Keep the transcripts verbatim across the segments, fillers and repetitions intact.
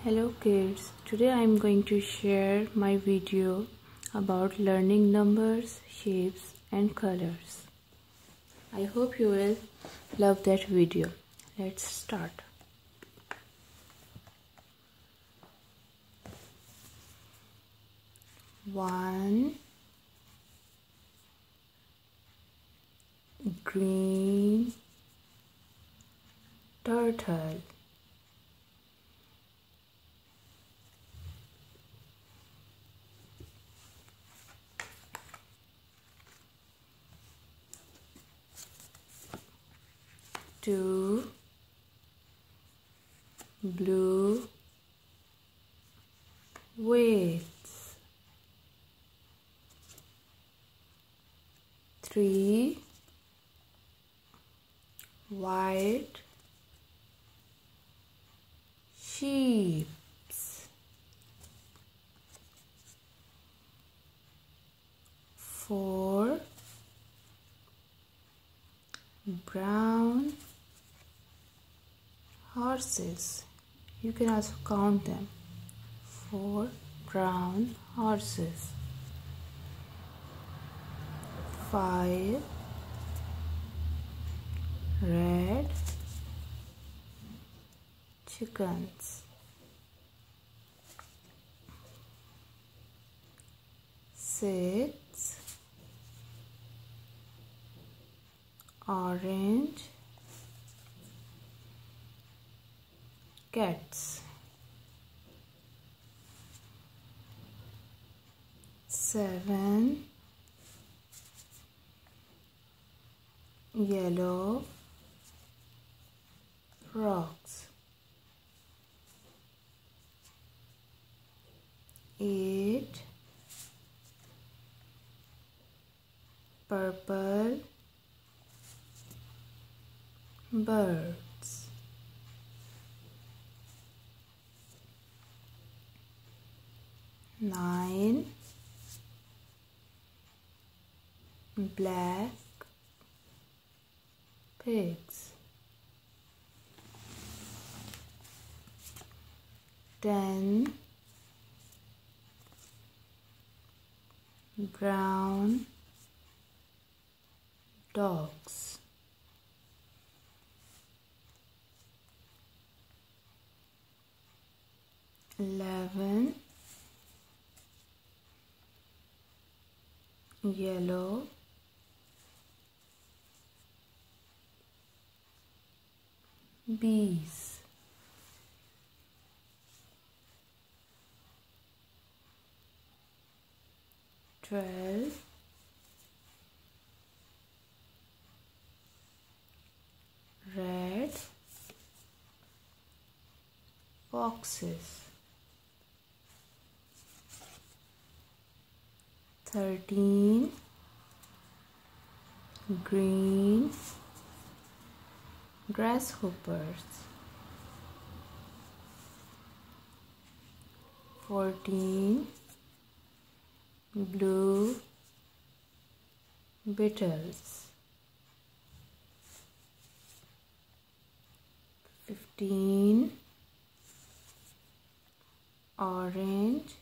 Hello kids, today I am going to share my video about learning numbers, shapes and colors. I hope you will love that video. Let's start. One green turtle. Two blue weights. Three white sheeps. Four brown horses. You can also count them. Four brown horses. Five red chickens. Six orange cats. Seven yellow frogs. Eight purple birds. Nine black pigs. Ten brown dogs. Eleven yellow bees. Twelve red foxes. Thirteen green grasshoppers. Fourteen blue beetles. Fifteen orange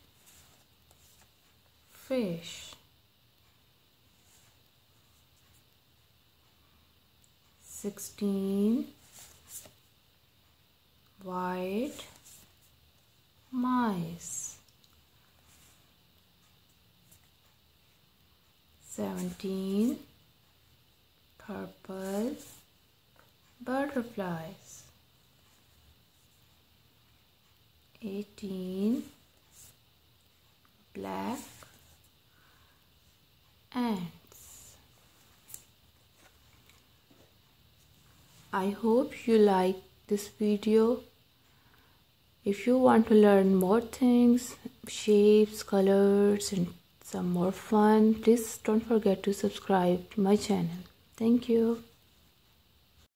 fish. Sixteen white mice. Seventeen purple butterflies. Eighteen black ants. I hope you like this video. If you want to learn more things, shapes, colors and some more fun, please don't forget to subscribe to my channel. Thank you.